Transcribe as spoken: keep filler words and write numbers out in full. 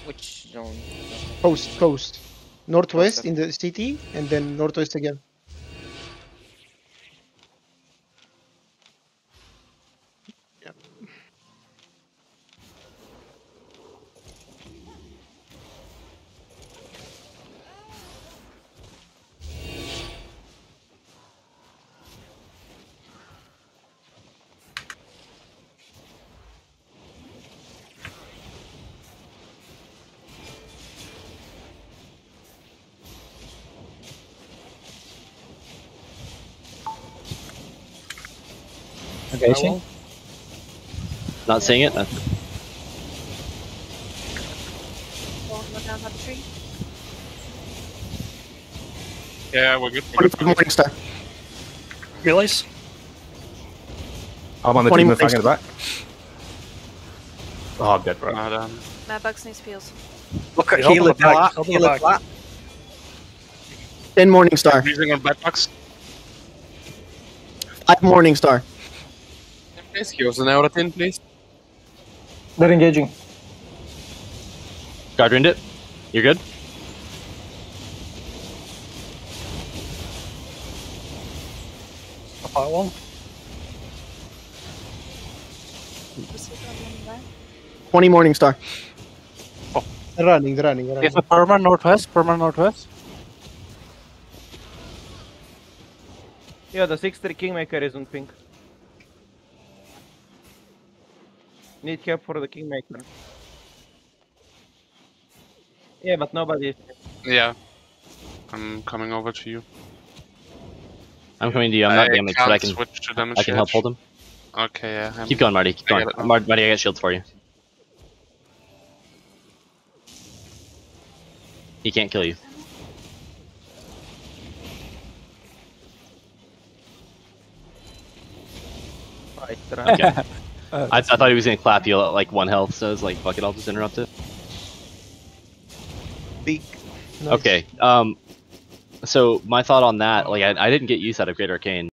Which zone? Coast, coast. Northwest in the city, and then northwest again. Yeah. Engaging. Not seeing it. That's... Down that tree. Yeah, we're good. We're good. Morning Star. Release. I'm on the team with Fang in the back. Oh, I'm dead, bro. Well done. Mad Bugs needs peels. Look at Help heal on it the back, flat. help on Heal the it back. flat. Ten Morning Star. Freezing on black box. Five Morning Star. Please give us an aura tin, please. They're engaging. Guardianed it. You're good. A fire one. Twenty Morning Star. They're running, they're running, they're running. There's a perma northwest, perma northwest. Yeah, the six three Kingmaker is on pink. Need help for the Kingmaker. Yeah, but nobody is. Yeah. I'm coming over to you. I'm coming to you. I'm not I damaged, but I can. switch to damage I can help edge. hold him. Okay, yeah. I'm... Keep going, Marty. Keep I going. get it now. Mar Marty, I got shields for you. He can't kill you. Right, Okay. I, I thought he was gonna clap you at like one health, so I was like, fuck it, I'll just interrupt it. Big. Nice. Okay. Um. So my thought on that, like, I, I didn't get use out of Great Arcane.